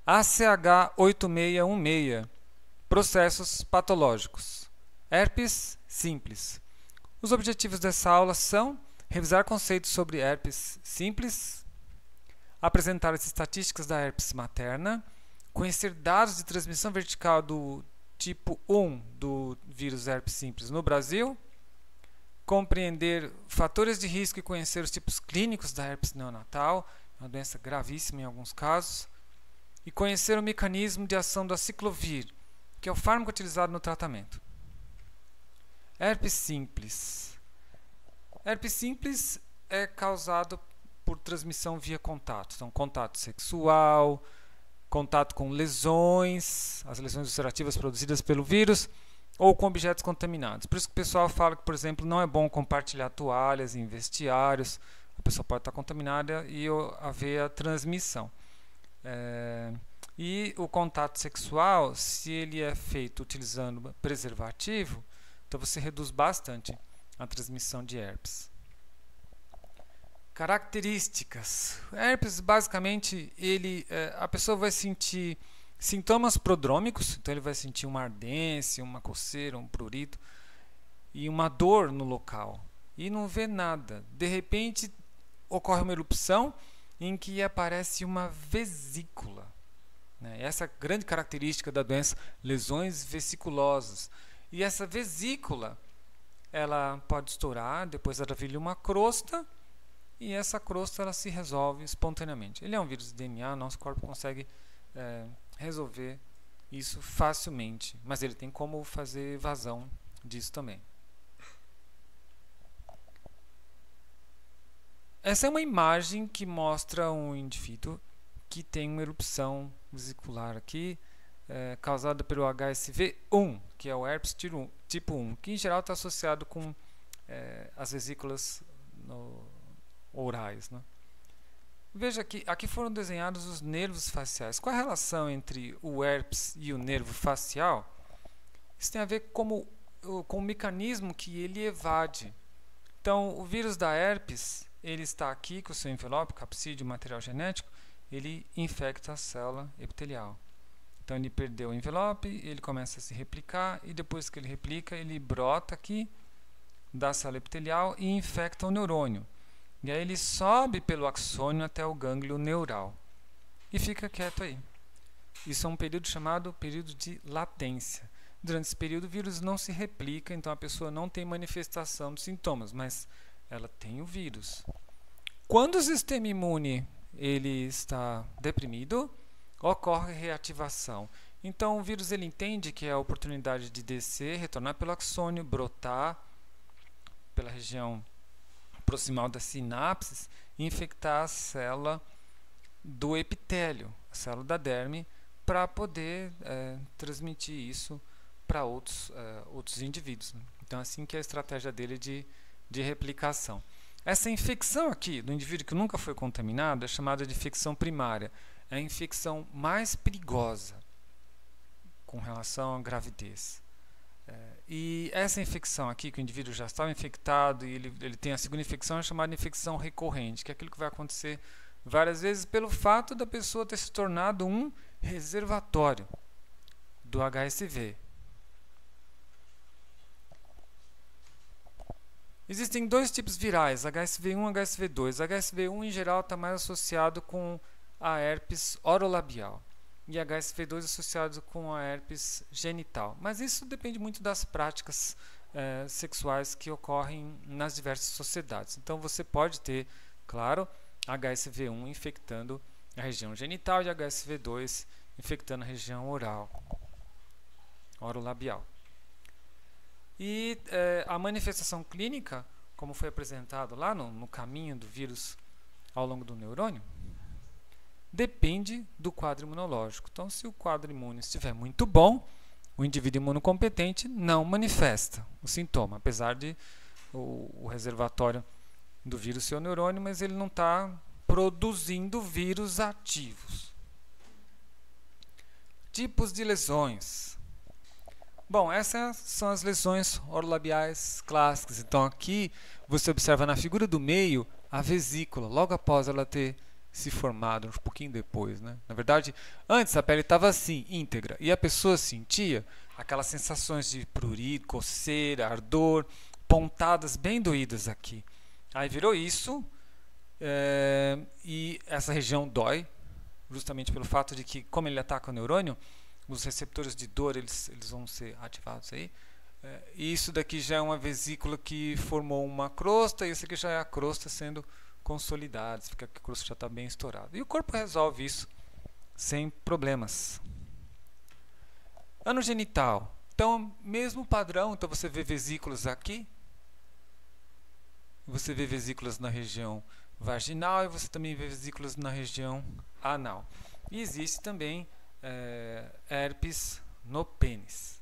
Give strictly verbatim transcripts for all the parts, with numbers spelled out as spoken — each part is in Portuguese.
A C H oito seis um seis, processos patológicos. Herpes simples. Os objetivos dessa aula são revisar conceitos sobre herpes simples, apresentar as estatísticas da herpes materna, conhecer dados de transmissão vertical do tipo um do vírus herpes simples no Brasil, compreender fatores de risco e conhecer os tipos clínicos da herpes neonatal, uma doença gravíssima em alguns casos, e conhecer o mecanismo de ação do aciclovir, que é o fármaco utilizado no tratamento. Herpes simples. Herpes simples é causado por transmissão via contato. Então, contato sexual, contato com lesões, as lesões ulcerativas produzidas pelo vírus, ou com objetos contaminados. Por isso que o pessoal fala que, por exemplo, não é bom compartilhar toalhas em vestiários. A pessoa pode estar contaminada e haver a transmissão. É, e o contato sexual, se ele é feito utilizando preservativo, então você reduz bastante a transmissão de herpes. Características. Herpes, basicamente, ele, é, a pessoa vai sentir sintomas prodrômicos, então ele vai sentir uma ardência, uma coceira, um prurito e uma dor no local. E não vê nada. De repente, ocorre uma erupção em que aparece uma vesícula. Né? Essa é a grande característica da doença, lesões vesiculosas. E essa vesícula, ela pode estourar, depois ela vira uma crosta, e essa crosta ela se resolve espontaneamente. Ele é um vírus de D N A, nosso corpo consegue é, resolver isso facilmente, mas ele tem como fazer evasão disso também. Essa é uma imagem que mostra um indivíduo que tem uma erupção vesicular aqui, é, causada pelo H S V um, que é o herpes tipo um, que em geral está associado com é, as vesículas no, orais. Né? Veja que aqui foram desenhados os nervos faciais. Qual a relação entre o herpes e o nervo facial? Isso tem a ver como, com o mecanismo que ele evade. Então, o vírus da herpes, ele está aqui com o seu envelope, capsídeo, material genético, ele infecta a célula epitelial. Então, ele perdeu o envelope, ele começa a se replicar, e depois que ele replica, ele brota aqui da célula epitelial e infecta o neurônio. E aí ele sobe pelo axônio até o gânglio neural e fica quieto aí. Isso é um período chamado período de latência. Durante esse período o vírus não se replica, então a pessoa não tem manifestação de sintomas, mas ela tem o vírus. Quando o sistema imune ele está deprimido, ocorre reativação. Então o vírus ele entende que é a oportunidade de descer, retornar pelo axônio, brotar pela região proximal das sinapses e infectar a célula do epitélio, a célula da derme, para poder é, transmitir isso para outros, é, outros indivíduos. Né? Então, assim que é a estratégia dele de, de replicação. Essa infecção aqui do indivíduo que nunca foi contaminado é chamada de infecção primária. É a infecção mais perigosa com relação à gravidez. É, e essa infecção aqui, que o indivíduo já estava infectado e ele, ele tem a segunda infecção, é chamada de infecção recorrente, que é aquilo que vai acontecer várias vezes pelo fato da pessoa ter se tornado um reservatório do H S V. Existem dois tipos virais, H S V um e H S V dois. H S V um em geral está mais associado com a herpes orolabial. E H S V dois associado com a herpes genital. Mas isso depende muito das práticas eh, sexuais que ocorrem nas diversas sociedades. Então você pode ter, claro, H S V um infectando a região genital e H S V dois infectando a região oral, orolabial. E eh, a manifestação clínica, como foi apresentado lá no, no caminho do vírus ao longo do neurônio, depende do quadro imunológico. Então, se o quadro imune estiver muito bom, o indivíduo imunocompetente não manifesta o sintoma, apesar de o, o reservatório do vírus ser o neurônio, mas ele não está produzindo vírus ativos. Tipos de lesões. Bom, essas são as lesões orolabiais clássicas. Então, aqui você observa na figura do meio a vesícula, logo após ela ter se formado um pouquinho depois, né? Na verdade, antes a pele estava assim, íntegra, e a pessoa sentia aquelas sensações de prurido, coceira, ardor, pontadas bem doídas aqui. Aí virou isso, é, e essa região dói, justamente pelo fato de que, como ele ataca o neurônio, os receptores de dor eles, eles vão ser ativados aí. É, e isso daqui já é uma vesícula que formou uma crosta, e isso aqui já é a crosta sendo consolidada, fica que a crosta já está bem estourada. E o corpo resolve isso sem problemas. Ano genital. Então, mesmo padrão, então você vê vesículas aqui, você vê vesículas na região vaginal e você também vê vesículas na região anal. E existe também é, herpes no pênis.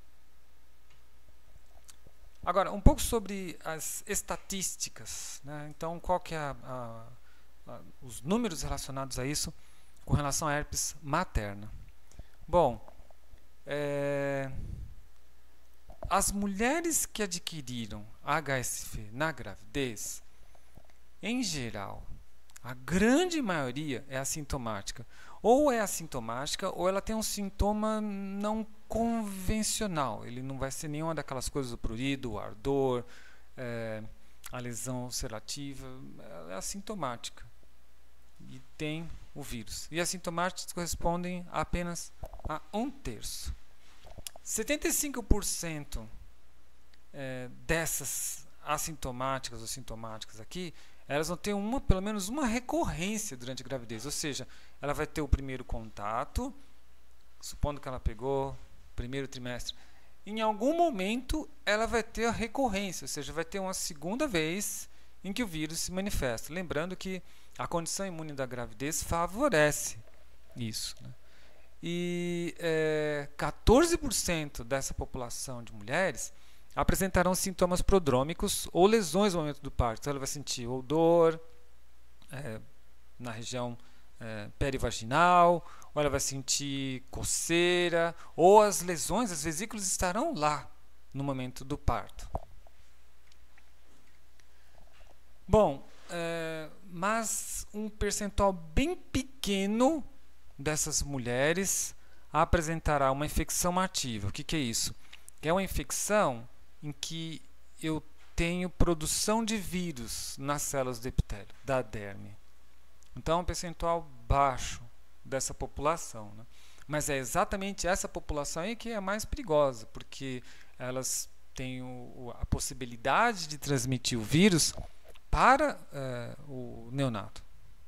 Agora, um pouco sobre as estatísticas, né? Então, qual que é a, a, a, os números relacionados a isso com relação à herpes materna? Bom, é, as mulheres que adquiriram H S V na gravidez, em geral, a grande maioria é assintomática. Ou é assintomática, ou ela tem um sintoma não convencional. Ele não vai ser nenhuma daquelas coisas do prurido, o ardor, é, a lesão ulcerativa. Ela é assintomática. E tem o vírus. E assintomáticos correspondem a apenas a um terço. setenta e cinco por cento é, dessas assintomáticas ou sintomáticas aqui, elas vão ter uma, pelo menos uma recorrência durante a gravidez, ou seja, ela vai ter o primeiro contato, supondo que ela pegou primeiro trimestre, em algum momento ela vai ter a recorrência, ou seja, vai ter uma segunda vez em que o vírus se manifesta. Lembrando que a condição imune da gravidez favorece isso, né? E é, quatorze por cento dessa população de mulheres apresentarão sintomas prodrômicos ou lesões no momento do parto. Então, ela vai sentir ou dor é, na região é, perivaginal, ou ela vai sentir coceira, ou as lesões, as vesículas estarão lá no momento do parto. Bom, é, mas um percentual bem pequeno dessas mulheres apresentará uma infecção ativa. O que, que é isso? É uma infecção em que eu tenho produção de vírus nas células do epitélio, da derme. Então, é um percentual baixo dessa população, né? Mas é exatamente essa população aí que é mais perigosa, porque elas têm o, a possibilidade de transmitir o vírus para é, o neonato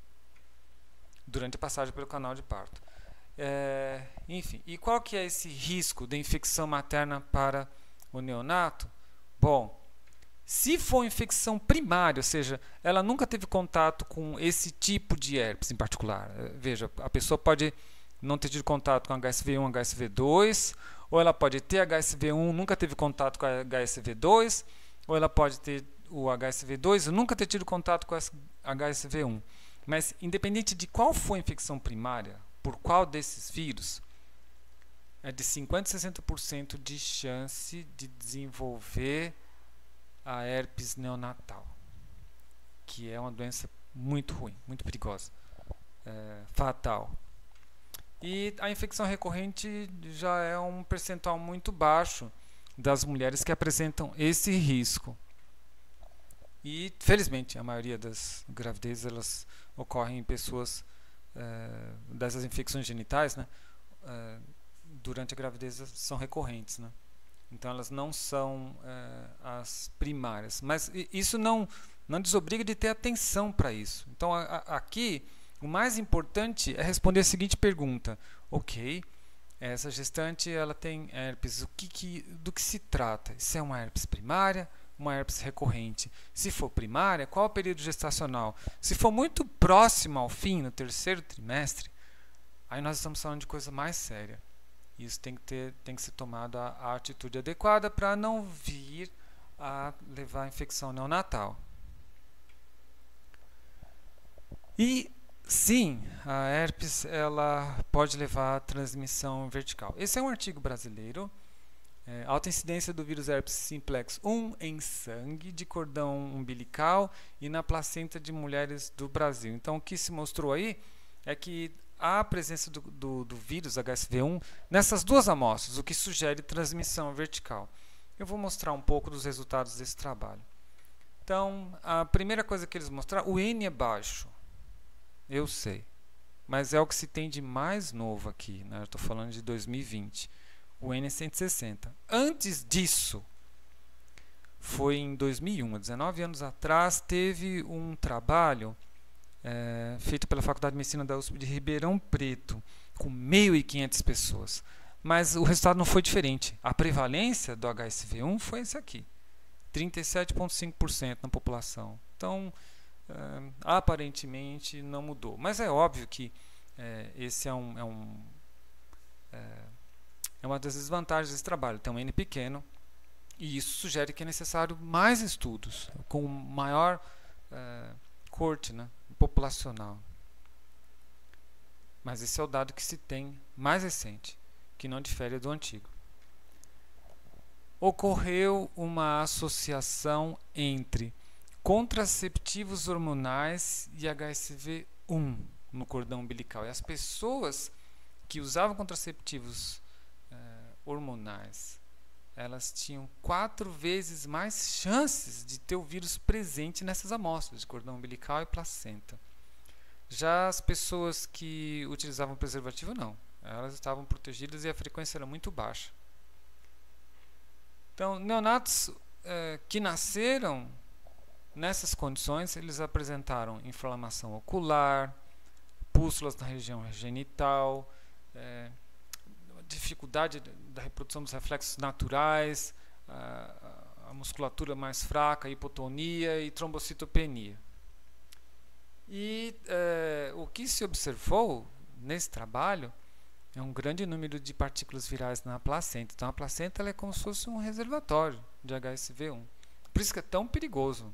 durante a passagem pelo canal de parto. É, enfim, e qual que é esse risco de infecção materna para o neonato? Bom, se for infecção primária, ou seja, ela nunca teve contato com esse tipo de herpes em particular. Veja, a pessoa pode não ter tido contato com H S V um, H S V dois, ou ela pode ter H S V um, nunca teve contato com H S V dois, ou ela pode ter o H S V dois e nunca ter tido contato com H S V um. Mas, independente de qual for a infecção primária, por qual desses vírus, é de cinquenta a sessenta por cento de chance de desenvolver a herpes neonatal, que é uma doença muito ruim, muito perigosa, é, fatal. E a infecção recorrente já é um percentual muito baixo das mulheres que apresentam esse risco. E, felizmente, a maioria das gravidezes elas ocorrem em pessoas é, dessas infecções genitais, né, é, durante a gravidez são recorrentes, né? Então elas não são é, as primárias, mas isso não não desobriga de ter atenção para isso. Então a, a, aqui o mais importante é responder a seguinte pergunta: ok, essa gestante ela tem herpes, o que, que do que se trata? Isso é uma herpes primária? Uma herpes recorrente? Se for primária, qual é o período gestacional? Se for muito próximo ao fim, no terceiro trimestre, aí nós estamos falando de coisa mais séria. Isso tem que, ter, tem que ser tomada a, a atitude adequada para não vir a levar a infecção neonatal. E sim, a herpes ela pode levar a transmissão vertical. Esse é um artigo brasileiro É, alta incidência do vírus herpes simplex um em sangue de cordão umbilical e na placenta de mulheres do Brasil. Então, o que se mostrou aí é que há a presença do, do, do vírus H S V um nessas duas amostras, o que sugere transmissão vertical. Eu vou mostrar um pouco dos resultados desse trabalho. Então, a primeira coisa que eles mostraram, o N é baixo, eu sei, mas é o que se tem de mais novo aqui, né? Eu estou falando de dois mil e vinte. O N é cento e sessenta. Antes disso, foi em dois mil e um, há dezenove anos atrás, teve um trabalho é, feito pela Faculdade de Medicina da U S P de Ribeirão Preto, com mil e quinhentas pessoas. Mas o resultado não foi diferente. A prevalência do H S V um foi esse aqui, trinta e sete vírgula cinco por cento na população. Então, é, aparentemente não mudou. Mas é óbvio que é, esse é um... É um é, É uma das desvantagens desse trabalho, tem um N pequeno, e isso sugere que é necessário mais estudos, com maior é, corte, né, populacional. Mas esse é o dado que se tem mais recente, que não difere do antigo. Ocorreu uma associação entre contraceptivos hormonais e H S V um no cordão umbilical. E as pessoas que usavam contraceptivos hormonais, elas tinham quatro vezes mais chances de ter o vírus presente nessas amostras de cordão umbilical e placenta. Já as pessoas que utilizavam preservativo, não. Elas estavam protegidas e a frequência era muito baixa. Então, neonatos eh, que nasceram nessas condições, eles apresentaram inflamação ocular, pústulas na região genital, eh, dificuldade da reprodução dos reflexos naturais, a, a musculatura mais fraca, hipotonia e trombocitopenia. E é, o que se observou nesse trabalho é um grande número de partículas virais na placenta. Então a placenta ela é como se fosse um reservatório de H S V um. Por isso que é tão perigoso.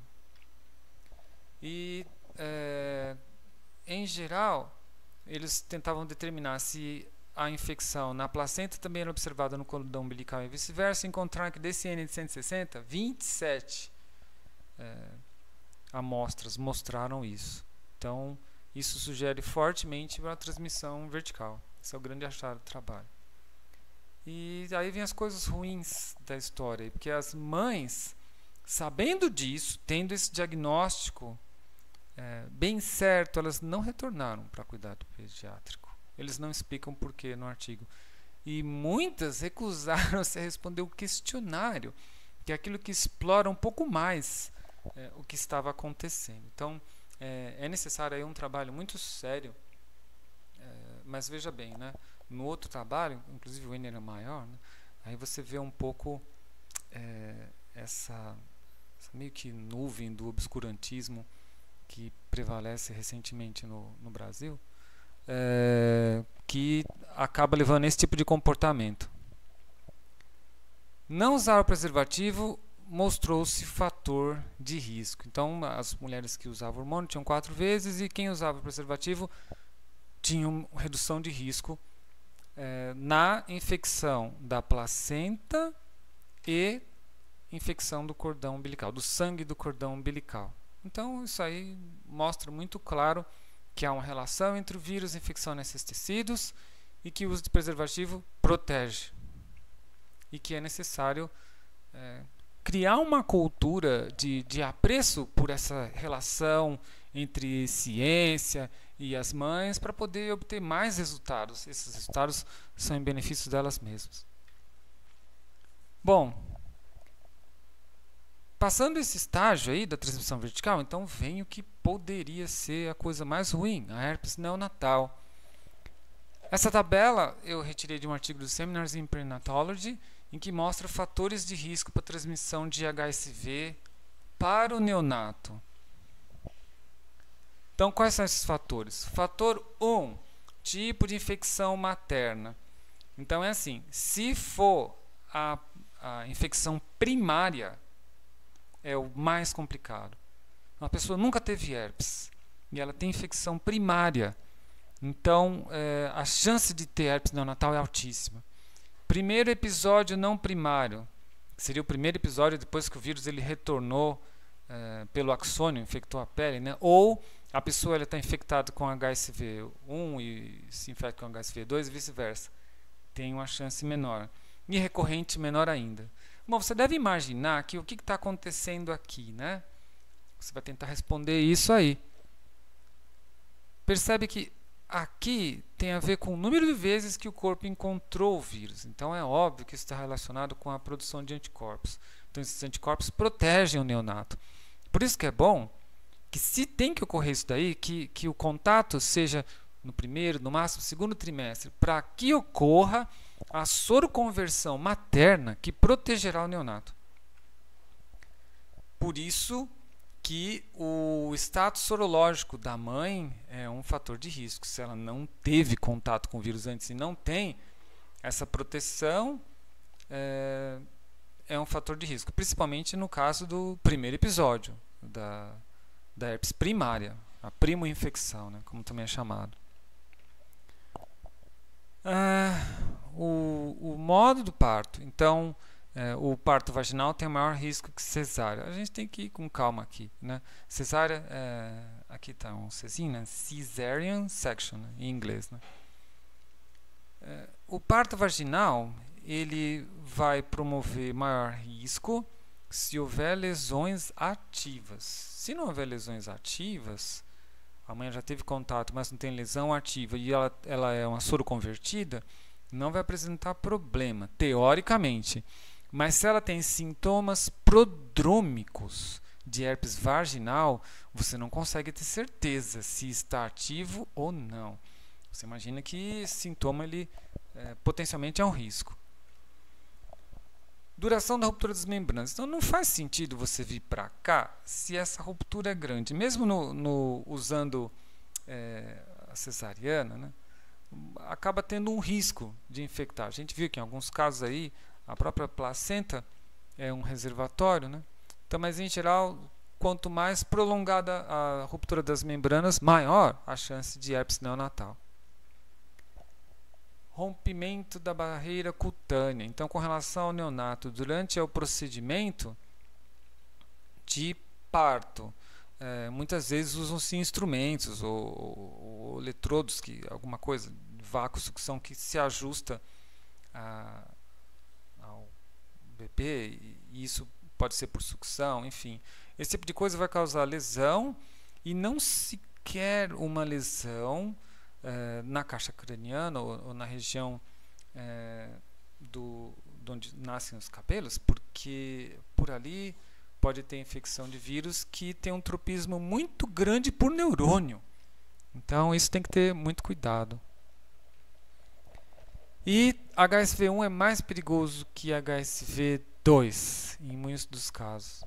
E é, em geral eles tentavam determinar se a infecção na placenta também era observada no cordão umbilical e vice-versa. Encontraram que desse N de cento e sessenta, vinte e sete é, amostras mostraram isso. Então, isso sugere fortemente uma transmissão vertical. Esse é o grande achado do trabalho. E aí vem as coisas ruins da história, porque as mães, sabendo disso, tendo esse diagnóstico é, bem certo, elas não retornaram para cuidado pediátrico. Eles não explicam porquê no artigo. E muitas recusaram-se a responder o questionário, que é aquilo que explora um pouco mais é, o que estava acontecendo. Então, é, é necessário aí um trabalho muito sério, é, mas veja bem, né, no outro trabalho, inclusive o N era maior, né, aí você vê um pouco é, essa, essa meio que nuvem do obscurantismo que prevalece recentemente no, no Brasil, É, que acaba levando a esse tipo de comportamento. Não usar o preservativo mostrou-se fator de risco. Então, as mulheres que usavam hormônio tinham quatro vezes e quem usava o preservativo tinha uma redução de risco é, na infecção da placenta e infecção do cordão umbilical, do sangue do cordão umbilical. Então, isso aí mostra muito claro que há uma relação entre o vírus e a infecção nesses tecidos e que o uso de preservativo protege. E que é necessário é, criar uma cultura de, de apreço por essa relação entre ciência e as mães para poder obter mais resultados. Esses resultados são em benefício delas mesmas. Bom, passando esse estágio aí da transmissão vertical, então vem o que poderia ser a coisa mais ruim, a herpes neonatal. Essa tabela eu retirei de um artigo do Seminars in Perinatology, em que mostra fatores de risco para transmissão de H S V para o neonato. Então, quais são esses fatores? Fator um, tipo de infecção materna. Então, é assim, se for a, a infecção primária, é o mais complicado. Uma pessoa nunca teve herpes e ela tem infecção primária. Então, é, a chance de ter herpes neonatal é altíssima. Primeiro episódio não primário. Seria o primeiro episódio depois que o vírus ele retornou é, pelo axônio, infectou a pele, né? Ou a pessoa está infectada com H S V um e se infecta com H S V dois e vice-versa. Tem uma chance menor. E recorrente menor ainda. Bom, você deve imaginar que o que está acontecendo aqui, né? Você vai tentar responder isso aí. Percebe que aqui tem a ver com o número de vezes que o corpo encontrou o vírus. Então é óbvio que isso está relacionado com a produção de anticorpos. Então esses anticorpos protegem o neonato. Por isso que é bom que, se tem que ocorrer isso daí, que, que o contato seja no primeiro, no máximo segundo trimestre, para que ocorra a soroconversão materna que protegerá o neonato. Por isso que o status sorológico da mãe é um fator de risco. Se ela não teve contato com o vírus antes e não tem essa proteção, é, é um fator de risco. Principalmente no caso do primeiro episódio, da, da herpes primária, a primo-infecção, né, como também é chamado. Ah, o, o modo do parto. Então, É, o parto vaginal tem maior risco que cesárea. A gente tem que ir com calma aqui, né? Cesárea, é, aqui está um Czinho, né? Cesarean section, né? Em inglês, né? É, o parto vaginal ele vai promover maior risco se houver lesões ativas. Se não houver lesões ativas, a mãe já teve contato, mas não tem lesão ativa e ela, ela é uma soroconvertida, não vai apresentar problema, teoricamente. Mas se ela tem sintomas prodrômicos de herpes vaginal, você não consegue ter certeza se está ativo ou não. Você imagina que esse sintoma ele, é, potencialmente é um risco. Duração da ruptura das membranas. Então não faz sentido você vir para cá se essa ruptura é grande. Mesmo no, no, usando é, a cesariana, né, acaba tendo um risco de infectar. A gente viu que em alguns casos aí a própria placenta é um reservatório, né? Então, mas em geral, quanto mais prolongada a ruptura das membranas, maior a chance de herpes neonatal. Rompimento da barreira cutânea. Então, com relação ao neonato, durante o procedimento de parto, é, muitas vezes usam-se instrumentos ou, ou, ou eletrodos, que, alguma coisa, vácuo, sucção, que se ajusta a B P, e isso pode ser por sucção, enfim. Esse tipo de coisa vai causar lesão e não se quer uma lesão eh, na caixa craniana ou, ou na região eh, do, de onde nascem os cabelos, porque por ali pode ter infecção de vírus que tem um tropismo muito grande por neurônio. Então isso tem que ter muito cuidado. E H S V um é mais perigoso que H S V dois em muitos dos casos.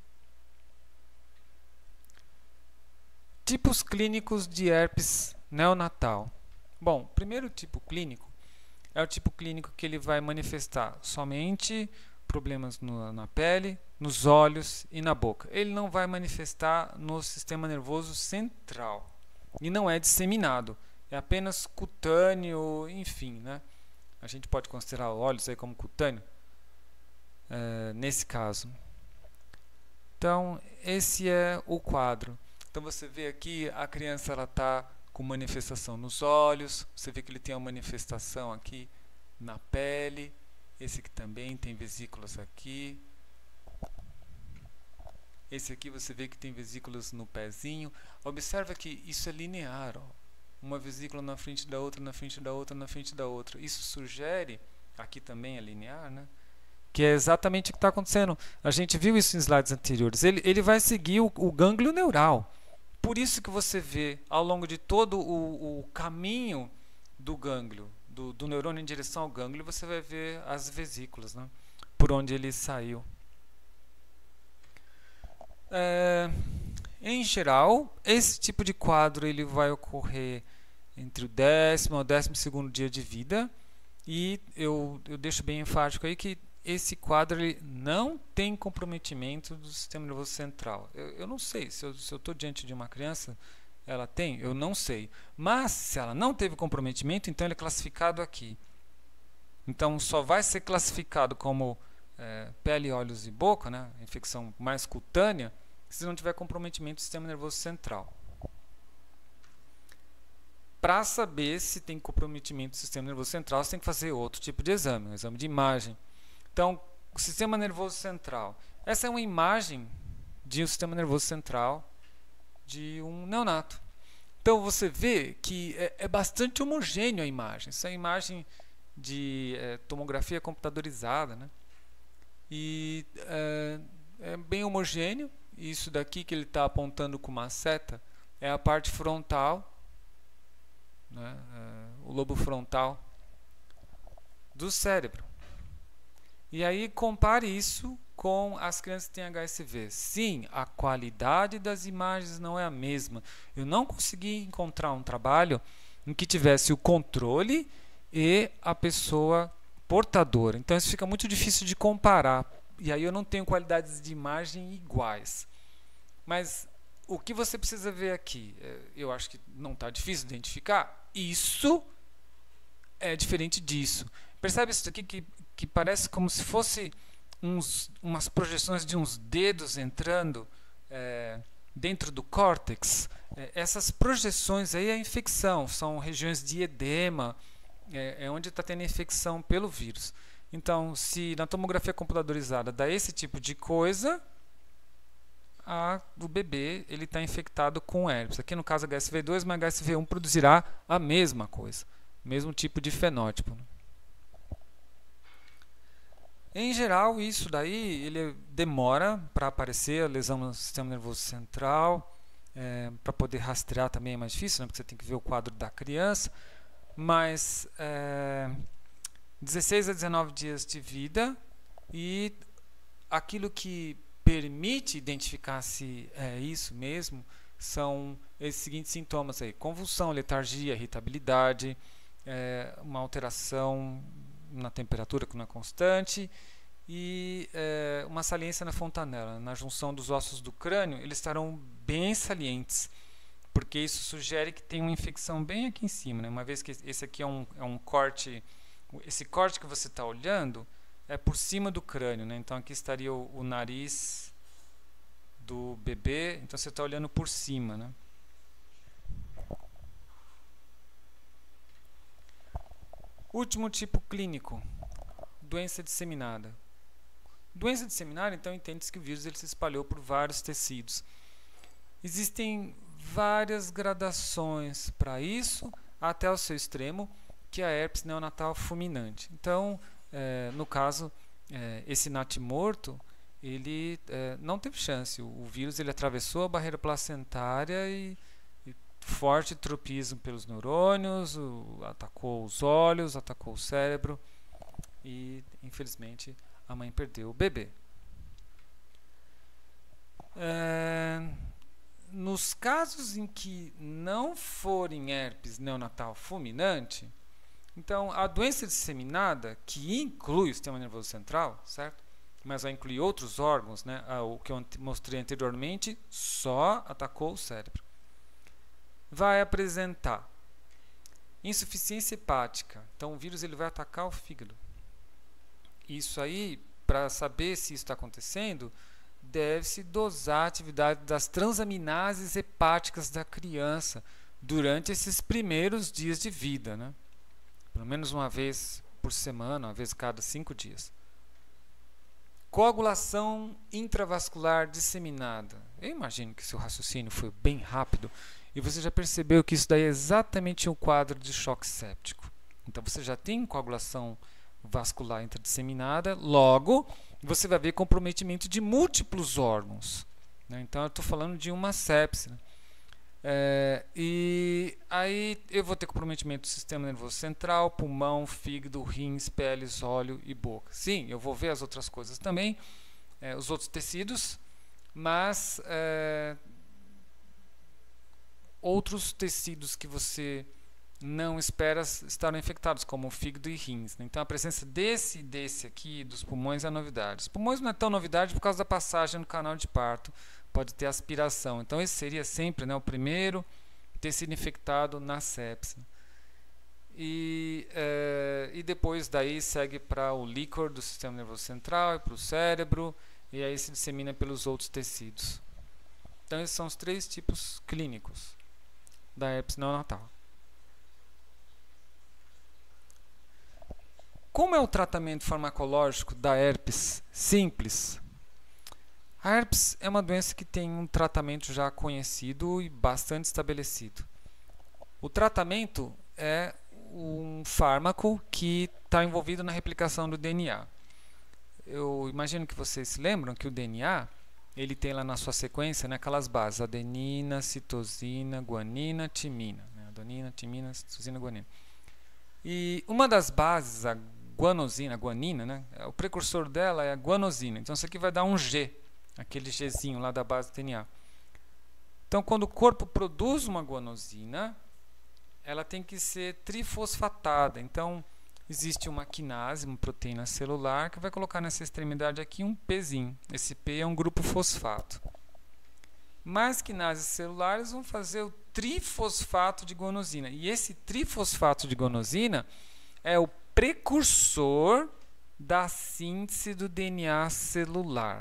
Tipos clínicos de herpes neonatal. Bom, o primeiro tipo clínico é o tipo clínico que ele vai manifestar somente problemas no, na pele, nos olhos e na boca. Ele não vai manifestar no sistema nervoso central e não é disseminado. É apenas cutâneo, enfim, né? A gente pode considerar os olhos aí como cutâneo, é, nesse caso. Então, esse é o quadro. Então, você vê aqui, a criança está com manifestação nos olhos, você vê que ele tem uma manifestação aqui na pele, esse aqui também tem vesículas aqui. Esse aqui você vê que tem vesículas no pezinho. Observa que isso é linear, ó. Uma vesícula na frente da outra, na frente da outra, na frente da outra. Isso sugere, aqui também é linear, né? Que é exatamente o que está acontecendo. A gente viu isso em slides anteriores. Ele, ele vai seguir o, o gânglio neural. Por isso que você vê, ao longo de todo o, o caminho do gânglio, do, do neurônio em direção ao gânglio, você vai ver as vesículas, né? Por onde ele saiu. É... Em geral, esse tipo de quadro ele vai ocorrer entre o décimo ao décimo segundo dia de vida, e eu, eu deixo bem enfático aí que esse quadro ele não tem comprometimento do sistema nervoso central. Eu, eu não sei, se eu estou diante de uma criança, ela tem? Eu não sei. Mas, se ela não teve comprometimento, então ele é classificado aqui. Então só vai ser classificado como é, pele, olhos e boca, né, infecção mais cutânea, se não tiver comprometimento do sistema nervoso central. Para saber se tem comprometimento do sistema nervoso central, você tem que fazer outro tipo de exame, um exame de imagem. Então, o sistema nervoso central. Essa é uma imagem de um sistema nervoso central de um neonato. Então, você vê que é, é bastante homogêneo a imagem. Essa é a imagem de é, tomografia computadorizada, né? E é, é bem homogêneo. Isso daqui que ele está apontando com uma seta é a parte frontal, né, é, o lobo frontal do cérebro. E aí compare isso com as crianças que têm H S V. Sim, a qualidade das imagens não é a mesma. Eu não consegui encontrar um trabalho em que tivesse o controle e a pessoa portadora. Então isso fica muito difícil de comparar. E aí eu não tenho qualidades de imagem iguais. Mas o que você precisa ver aqui, eu acho que não está difícil de identificar. Isso é diferente disso. Percebe isso aqui que, que parece como se fosse uns, umas projeções de uns dedos entrando é, dentro do córtex? É, essas projeções aí é a infecção, são regiões de edema, é, é onde está tendo infecção pelo vírus. Então, se na tomografia computadorizada dá esse tipo de coisa, a, o bebê ele está infectado com herpes. Aqui no caso H S V dois, mas H S V um produzirá a mesma coisa, mesmo tipo de fenótipo. Em geral, isso daí ele demora para aparecer, a lesão no sistema nervoso central, é, para poder rastrear também é mais difícil, né, porque você tem que ver o quadro da criança, mas é, dezesseis a dezenove dias de vida, e aquilo que permite identificar se é isso mesmo são esses seguintes sintomas aí: convulsão, letargia, irritabilidade, é, uma alteração na temperatura que não é constante e é, uma saliência na fontanela. Na junção dos ossos do crânio, eles estarão bem salientes, porque isso sugere que tem uma infecção bem aqui em cima, né? Uma vez que esse aqui é um, é um corte, esse corte que você está olhando é por cima do crânio, né? Então aqui estaria o, o nariz do bebê, então você está olhando por cima, né? Último tipo clínico, doença disseminada. Doença disseminada, então, entende-se que o vírus ele se espalhou por vários tecidos. Existem várias gradações para isso, até o seu extremo, que é a herpes neonatal fulminante. Então, é, no caso, é, esse natimorto, ele é, não teve chance. O, o vírus ele atravessou a barreira placentária e, e forte tropismo pelos neurônios, o, atacou os olhos, atacou o cérebro e, infelizmente, a mãe perdeu o bebê. É, nos casos em que não forem herpes neonatal fulminante, então a doença disseminada, que inclui o sistema nervoso central, certo? Mas vai incluir outros órgãos, né? Ah, o que eu mostrei anteriormente só atacou o cérebro. Vai apresentar insuficiência hepática. Então o vírus ele vai atacar o fígado. Isso aí, para saber se isso está acontecendo, deve-se dosar a atividade das transaminases hepáticas da criança durante esses primeiros dias de vida, né? Pelo menos uma vez por semana, uma vez cada cinco dias. Coagulação intravascular disseminada. Eu imagino que seu raciocínio foi bem rápido e você já percebeu que isso daí é exatamente um quadro de choque séptico. Então você já tem coagulação vascular intradisseminada, logo você vai ver comprometimento de múltiplos órgãos, né? Então eu estou falando de uma sepse, né? É, e aí eu vou ter comprometimento do sistema nervoso central, pulmão, fígado, rins, peles, óleo e boca. Sim, eu vou ver as outras coisas também, é, os outros tecidos, mas é, outros tecidos que você não espera estarão infectados, como o fígado e rins, né? Então a presença desse e desse aqui, dos pulmões, é novidade. Os pulmões não é tão novidade por causa da passagem no canal de parto, pode ter aspiração. Então esse seria sempre, né, o primeiro tecido infectado na sepse. E, é, e depois daí segue para o líquor do sistema nervoso central e para o cérebro, e aí se dissemina pelos outros tecidos. Então esses são os três tipos clínicos da herpes neonatal. Como é o tratamento farmacológico da herpes simples? A herpes é uma doença que tem um tratamento já conhecido e bastante estabelecido. O tratamento é um fármaco que está envolvido na replicação do D N A. Eu imagino que vocês se lembram que o D N A ele tem lá na sua sequência, né, aquelas bases: adenina, citosina, guanina, timina. Né? Adenina, timina, citosina, guanina. E uma das bases, a guanosina, a guanina, né, o precursor dela é a guanosina. Então isso aqui vai dar um G, aquele Gzinho lá da base do D N A. Então quando o corpo produz uma guanosina, ela tem que ser trifosfatada. Então existe uma quinase, uma proteína celular, que vai colocar nessa extremidade aqui um Pzinho. Esse P é um grupo fosfato. Mais quinases celulares vão fazer o trifosfato de guanosina. E esse trifosfato de guanosina é o precursor da síntese do D N A celular.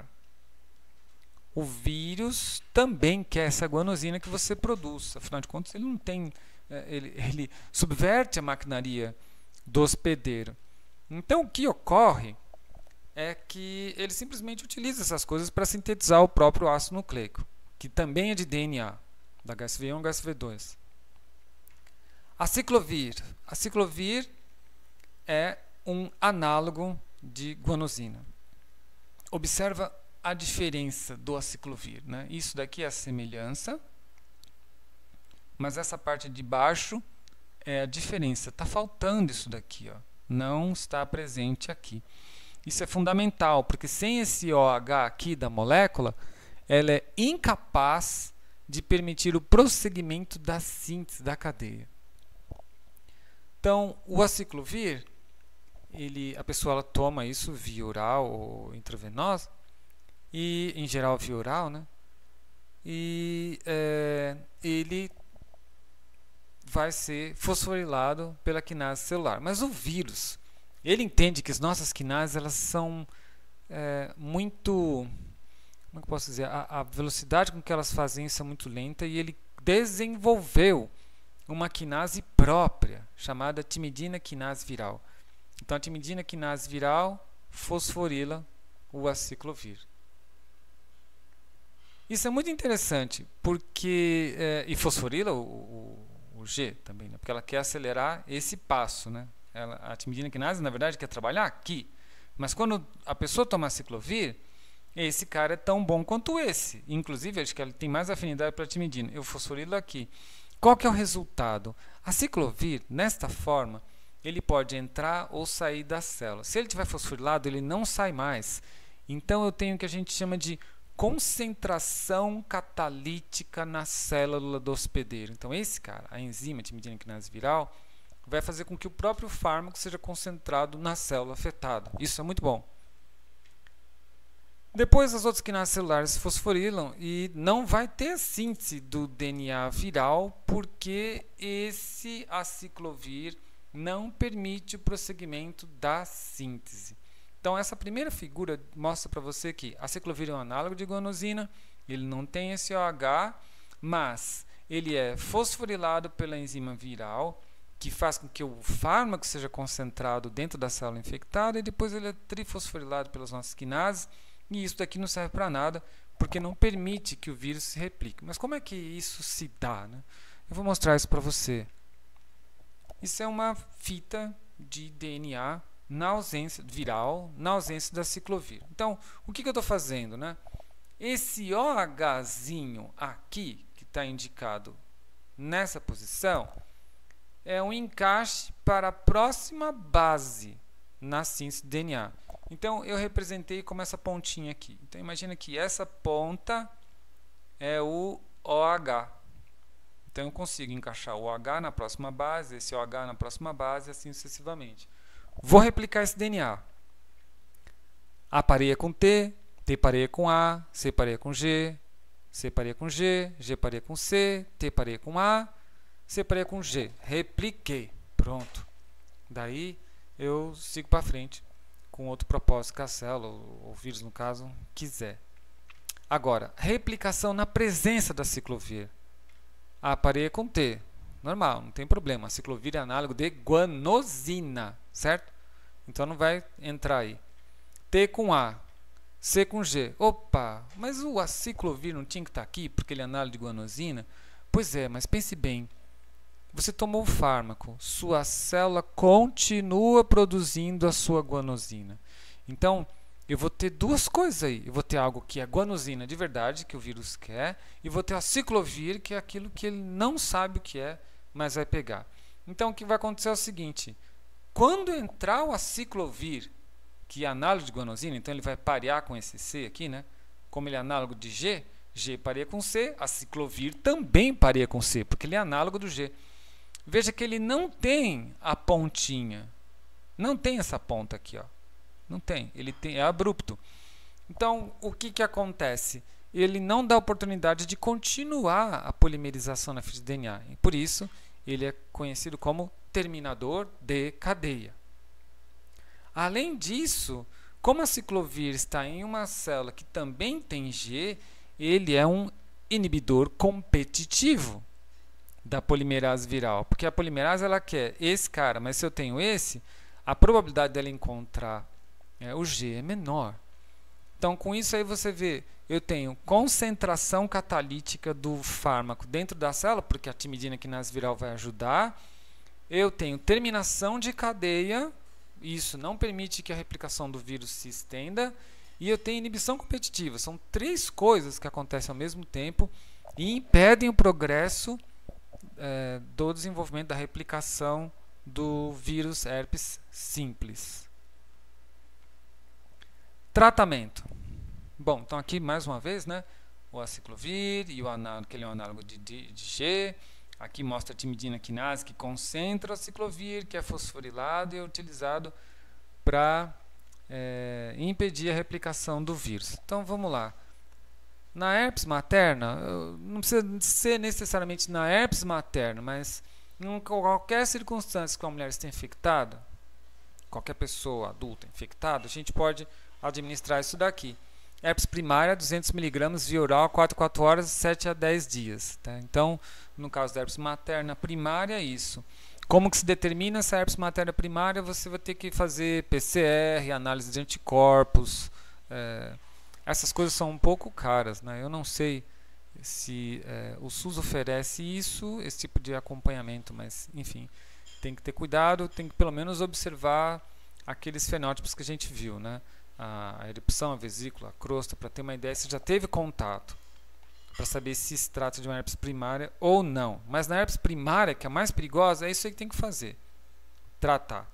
O vírus também quer essa guanosina que você produz. Afinal de contas, ele não tem, ele, ele subverte a maquinaria do hospedeiro. Então, o que ocorre é que ele simplesmente utiliza essas coisas para sintetizar o próprio ácido nucleico, que também é de D N A, da H S V um e H S V dois. Aciclovir. Aciclovir é um análogo de guanosina. Observa a diferença do aciclovir, né? Isso daqui é a semelhança, mas essa parte de baixo é a diferença. Está faltando isso daqui, ó. Não está presente aqui. Isso é fundamental, porque sem esse OH aqui da molécula, ela é incapaz de permitir o prosseguimento da síntese da cadeia. Então, o aciclovir, ele, a pessoa ela toma isso via oral ou intravenosa, e em geral via oral, né? E é, ele vai ser fosforilado pela quinase celular. Mas o vírus, ele entende que as nossas quinases elas são é, muito, como é que eu posso dizer, a, a velocidade com que elas fazem isso é muito lenta, e ele desenvolveu uma quinase própria, chamada timidina quinase viral. Então a timidina quinase viral fosforila o aciclovir. Isso é muito interessante, porque é, e fosforila o, o, o G também, né? Porque ela quer acelerar esse passo, né? Ela, a timidina quinase, na verdade, quer trabalhar aqui. Mas quando a pessoa toma aciclovir, esse cara é tão bom quanto esse. Inclusive, acho que ele tem mais afinidade para a timidina. Eu fosforilo aqui. Qual que é o resultado? Aciclovir, nesta forma, ele pode entrar ou sair da célula. Se ele tiver fosforilado, ele não sai mais. Então eu tenho o que a gente chama de concentração catalítica na célula do hospedeiro. Então esse cara, a enzima timidina quinase viral, vai fazer com que o próprio fármaco seja concentrado na célula afetada. Isso é muito bom. Depois as outras quinases celulares se fosforilam e não vai ter síntese do D N A viral, porque esse aciclovir não permite o prosseguimento da síntese. Então essa primeira figura mostra para você que aciclovir é um análogo de guanosina, ele não tem esse OH, mas ele é fosforilado pela enzima viral, que faz com que o fármaco seja concentrado dentro da célula infectada, e depois ele é trifosforilado pelas nossas quinases, e isso daqui não serve para nada, porque não permite que o vírus se replique. Mas como é que isso se dá, né? Eu vou mostrar isso para você. Isso é uma fita de D N A na ausência viral, na ausência da aciclovir. Então, o que, que eu estou fazendo, né? Esse OHzinho aqui, que está indicado nessa posição, é um encaixe para a próxima base na síntese de D N A. Então, eu representei como essa pontinha aqui. Então, imagina que essa ponta é o OH. Então, eu consigo encaixar o OH na próxima base, esse OH na próxima base, assim sucessivamente. Vou replicar esse D N A. A pareia com T, T pareia com A, C pareia com G, C pareia com G, G pareia com C, T pareia com A, C pareia com G. Repliquei. Pronto. Daí eu sigo para frente com outro propósito que a célula, ou o vírus no caso, quiser. Agora, replicação na presença da ciclovir. Ah, parei com T. Normal, não tem problema. A ciclovir é análogo de guanosina, certo? Então não vai entrar aí. T com A, C com G. Opa, mas o aciclovir não tinha que estar aqui porque ele é análogo de guanosina? Pois é, mas pense bem. Você tomou o fármaco, sua célula continua produzindo a sua guanosina. Então, eu vou ter duas coisas aí. Eu vou ter algo que é guanosina de verdade, que o vírus quer, e vou ter a ciclovir, que é aquilo que ele não sabe o que é, mas vai pegar. Então, o que vai acontecer é o seguinte. Quando entrar o aciclovir, que é análogo de guanosina, então ele vai parear com esse C aqui, né? Como ele é análogo de G, G pareia com C, a ciclovir também pareia com C, porque ele é análogo do G. Veja que ele não tem a pontinha. Não tem essa ponta aqui, ó. Não tem, ele tem, é abrupto. Então, o que, que acontece? Ele não dá oportunidade de continuar a polimerização na fita de D N A. E por isso, ele é conhecido como terminador de cadeia. Além disso, como a ciclovir está em uma célula que também tem G, ele é um inibidor competitivo da polimerase viral. Porque a polimerase ela quer esse cara, mas se eu tenho esse, a probabilidade dela encontrar é, o G é menor. Então, com isso aí você vê, eu tenho concentração catalítica do fármaco dentro da célula, porque a timidina quinase viral vai ajudar. Eu tenho terminação de cadeia, isso não permite que a replicação do vírus se estenda. E eu tenho inibição competitiva. São três coisas que acontecem ao mesmo tempo e impedem o progresso é, do desenvolvimento da replicação do vírus herpes simples. Tratamento. Bom, então aqui mais uma vez, né, o aciclovir e o análogo, que ele é um análogo de, de, de G. Aqui mostra a timidina quinase que concentra o aciclovir, que é fosforilado e é utilizado para é, impedir a replicação do vírus. Então vamos lá. Na herpes materna, não precisa ser necessariamente na herpes materna, mas em qualquer circunstância que a mulher esteja infectada, qualquer pessoa adulta infectada, a gente pode administrar isso daqui. Herpes primária, duzentos miligramas via oral, quatro a quatro horas, sete a dez dias. Tá? Então, no caso da herpes materna primária, é isso. Como que se determina essa herpes materna primária? Você vai ter que fazer P C R, análise de anticorpos. É, essas coisas são um pouco caras, né? Eu não sei se é, o SUS oferece isso, esse tipo de acompanhamento, mas, enfim, tem que ter cuidado, tem que pelo menos observar aqueles fenótipos que a gente viu, né? A erupção, a vesícula, a crosta, para ter uma ideia se já teve contato, para saber se se trata de uma herpes primária ou não. Mas na herpes primária, que é a mais perigosa, é isso aí que tem que fazer, tratar.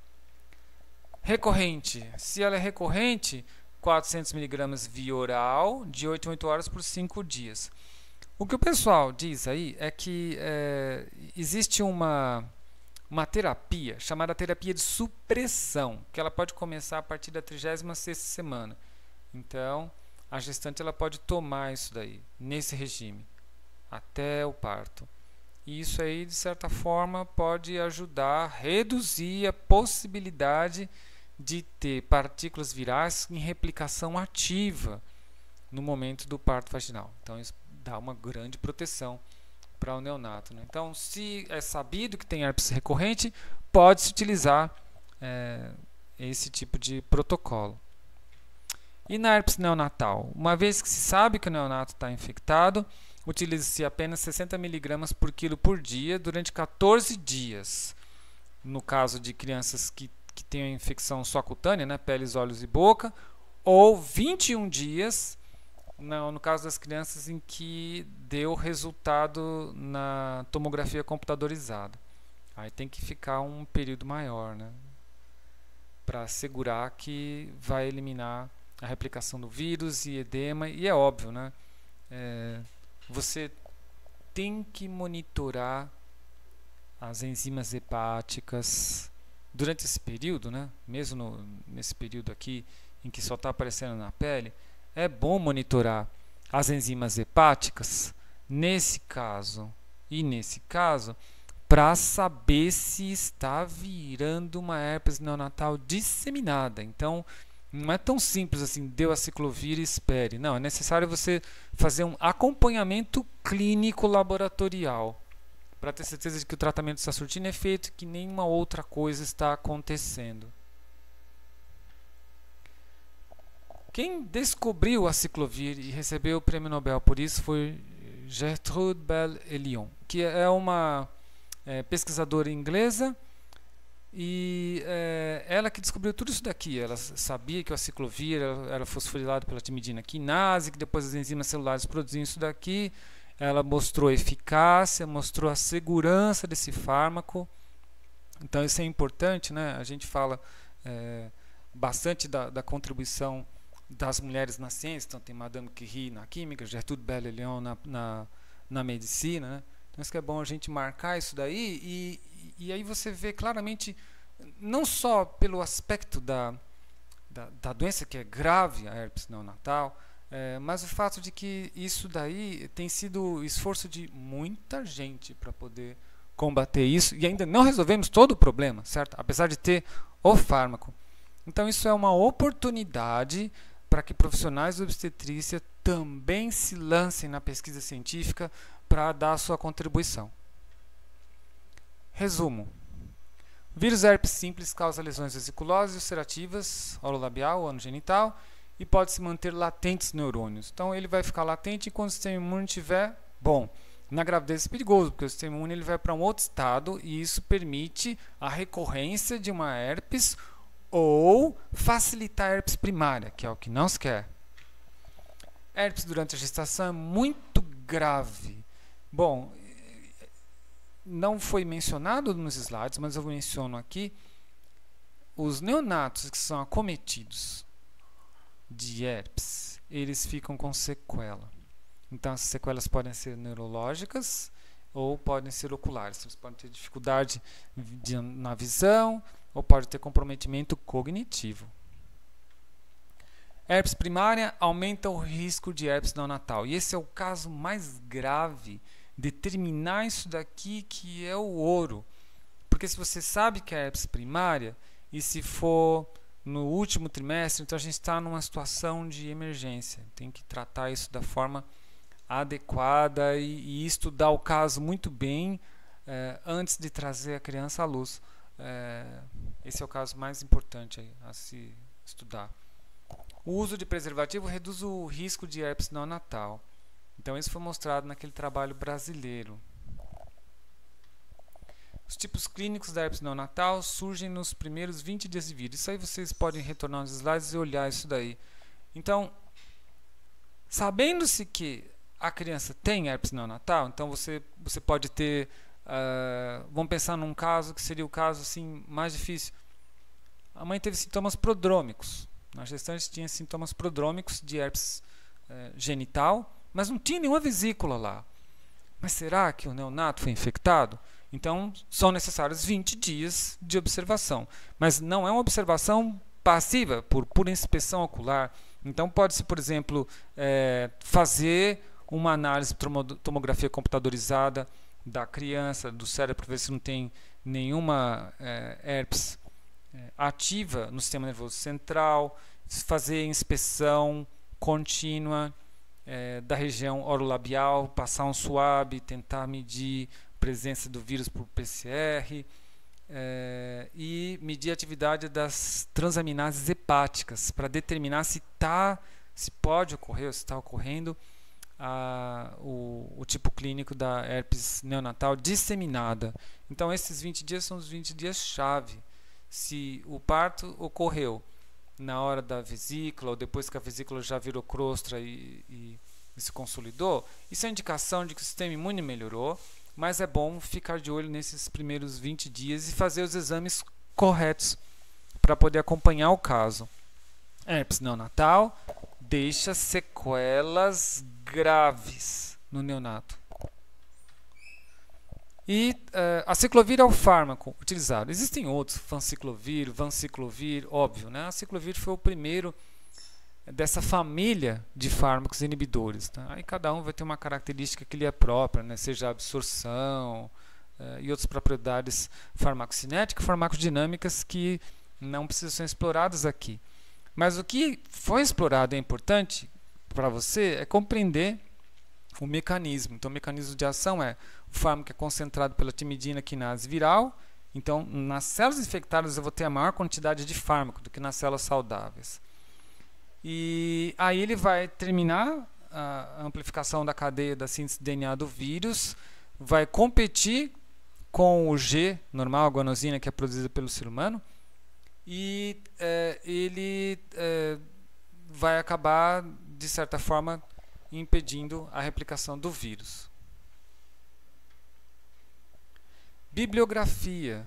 Recorrente, se ela é recorrente, quatrocentos miligramas via oral, de oito em oito horas por cinco dias. O que o pessoal diz aí é que é, existe uma... uma terapia chamada terapia de supressão, que ela pode começar a partir da trigésima sexta semana. Então, a gestante ela pode tomar isso daí, nesse regime, até o parto. E isso aí, de certa forma, pode ajudar a reduzir a possibilidade de ter partículas virais em replicação ativa no momento do parto vaginal. Então, isso dá uma grande proteção para o neonato, né? Então, se é sabido que tem herpes recorrente, pode-se utilizar é, esse tipo de protocolo. E na herpes neonatal? Uma vez que se sabe que o neonato está infectado, utiliza-se apenas sessenta miligramas por quilo por dia durante quatorze dias. No caso de crianças que, que têm a infecção só cutânea, né, peles, olhos e boca, ou vinte e um dias No, no caso das crianças em que deu resultado na tomografia computadorizada. Aí tem que ficar um período maior, né, para assegurar que vai eliminar a replicação do vírus e edema. E é óbvio, né, é, você tem que monitorar as enzimas hepáticas durante esse período, né, mesmo no, nesse período aqui em que só está aparecendo na pele. É bom monitorar as enzimas hepáticas nesse caso e nesse caso para saber se está virando uma herpes neonatal disseminada. Então, não é tão simples assim, deu a ciclovir e espere. Não, é necessário você fazer um acompanhamento clínico laboratorial para ter certeza de que o tratamento está surtindo efeito e que nenhuma outra coisa está acontecendo. Quem descobriu a ciclovir e recebeu o prêmio Nobel por isso foi Gertrude Bell-Elion, que é uma é, pesquisadora inglesa. E é, ela que descobriu tudo isso daqui. Ela sabia que a ciclovir era, era fosforilado pela timidina quinase, que depois as enzimas celulares produziam isso daqui. Ela mostrou a eficácia, mostrou a segurança desse fármaco. Então isso é importante, né? A gente fala é, bastante da, da contribuição das mulheres na ciência. Então tem Madame Curie na química, Gertrude Bell-Elion na, na, na medicina, né? Então isso que é bom a gente marcar isso daí e, e aí você vê claramente, não só pelo aspecto da, da, da doença que é grave, a herpes neonatal, é, mas o fato de que isso daí tem sido esforço de muita gente para poder combater isso e ainda não resolvemos todo o problema, certo? Apesar de ter o fármaco. Então isso é uma oportunidade para que profissionais de obstetrícia também se lancem na pesquisa científica para dar a sua contribuição. Resumo. O vírus herpes simples causa lesões vesiculosas e ulcerativas, orolabial ou anogenital, e pode se manter latentes neurônios. Então ele vai ficar latente enquanto o sistema imune estiver bom. Na gravidez é perigoso, porque o sistema imune ele vai para um outro estado e isso permite a recorrência de uma herpes ou facilitar a herpes primária, que é o que não se quer. Herpes durante a gestação é muito grave. Bom, não foi mencionado nos slides, mas eu menciono aqui. Os neonatos que são acometidos de herpes, eles ficam com sequela. Então, as sequelas podem ser neurológicas ou podem ser oculares. Eles podem ter dificuldade de, na visão ou pode ter comprometimento cognitivo. Herpes primária aumenta o risco de herpes neonatal. E esse é o caso mais grave. Determinar isso daqui que é o ouro. Porque se você sabe que é herpes primária e se for no último trimestre, então a gente está numa situação de emergência. Tem que tratar isso da forma adequada e, e estudar o caso muito bem eh, antes de trazer a criança à luz. Eh, esse é o caso mais importante aí, a se estudar. O uso de preservativo reduz o risco de herpes neonatal. Então isso foi mostrado naquele trabalho brasileiro. Os tipos clínicos da herpes neonatal surgem nos primeiros vinte dias de vida. Isso aí vocês podem retornar nos slides e olhar isso daí. Então, sabendo-se que a criança tem herpes neonatal, então você, você pode ter, uh, vamos pensar num caso que seria o caso assim, mais difícil. A mãe teve sintomas prodrômicos. A gestante tinha sintomas prodrômicos de herpes uh, genital, mas não tinha nenhuma vesícula lá. Mas será que o neonato foi infectado? Então, são necessários vinte dias de observação. Mas não é uma observação passiva, por pura inspeção ocular. Então, pode-se, por exemplo, é, fazer uma análise de tomografia computadorizada da criança, do cérebro, para ver se não tem nenhuma é, herpes é, ativa no sistema nervoso central, fazer inspeção contínua É, da região orolabial, passar um suave, tentar medir a presença do vírus por P C R é, e medir a atividade das transaminases hepáticas para determinar se, tá, se pode ocorrer ou se está ocorrendo a, o, o tipo clínico da herpes neonatal disseminada. Então esses vinte dias são os vinte dias chave. Se o parto ocorreu na hora da vesícula ou depois que a vesícula já virou crostra e, e, e se consolidou, isso é indicação de que o sistema imune melhorou, mas é bom ficar de olho nesses primeiros vinte dias e fazer os exames corretos para poder acompanhar o caso. Herpes neonatal deixa sequelas graves no neonato. E uh, a ciclovir é o fármaco utilizado. Existem outros, fanciclovir, vanciclovir, óbvio, né? A ciclovir foi o primeiro dessa família de fármacos inibidores. Tá? Aí cada um vai ter uma característica que lhe é própria, né? Seja a absorção, uh, e outras propriedades farmacocinéticas, farmacodinâmicas que não precisam ser exploradas aqui. Mas o que foi explorado é importante para você é compreender o mecanismo. Então, o mecanismo de ação é o fármaco é concentrado pela timidina quinase viral. Então, nas células infectadas eu vou ter a maior quantidade de fármaco do que nas células saudáveis. E aí ele vai terminar a amplificação da cadeia da síntese de D N A do vírus, vai competir com o G normal, a guanosina, que é produzida pelo ser humano, e é, ele é, vai acabar, de certa forma, impedindo a replicação do vírus. Bibliografia.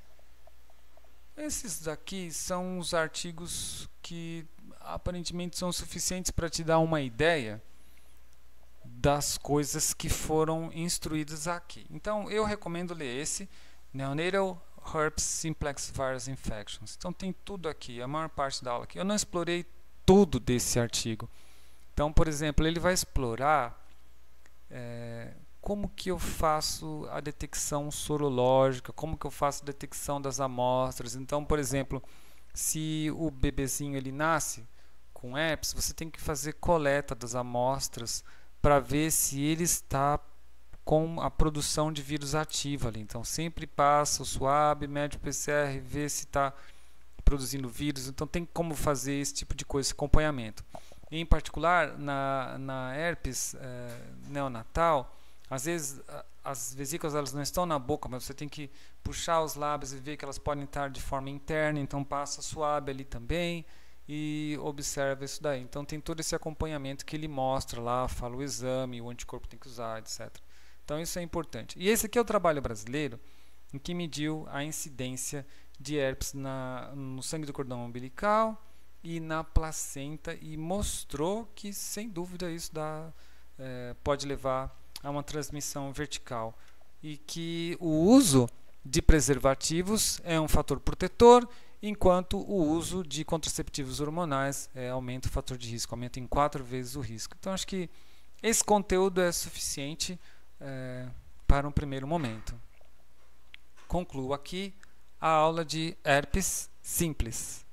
Esses daqui são os artigos que aparentemente são suficientes para te dar uma ideia das coisas que foram instruídas aqui. Então, eu recomendo ler esse, Neonatal Herpes Simplex Virus Infections. Então, tem tudo aqui, a maior parte da aula aqui. Eu não explorei tudo desse artigo. Então, por exemplo, ele vai explorar é, como que eu faço a detecção sorológica, como que eu faço a detecção das amostras. Então, por exemplo, se o bebezinho ele nasce com herpes, você tem que fazer coleta das amostras para ver se ele está com a produção de vírus ativa ali. Então, sempre passa o swab, mede o P C R, vê se está produzindo vírus. Então, tem como fazer esse tipo de coisa, esse acompanhamento. Em particular, na, na herpes eh, neonatal, às vezes as vesículas elas não estão na boca, mas você tem que puxar os lábios e ver que elas podem estar de forma interna, então passa suave ali também e observa isso daí. Então tem todo esse acompanhamento que ele mostra lá, fala o exame, o anticorpo tem que usar, etcétera. Então isso é importante. E esse aqui é o trabalho brasileiro em que mediu a incidência de herpes na, no sangue do cordão umbilical e na placenta e mostrou que, sem dúvida, isso dá, é, pode levar a uma transmissão vertical e que o uso de preservativos é um fator protetor, enquanto o uso de contraceptivos hormonais é, aumenta o fator de risco, aumenta em quatro vezes o risco. Então, acho que esse conteúdo é suficiente é, para um primeiro momento. Concluo aqui a aula de herpes simples.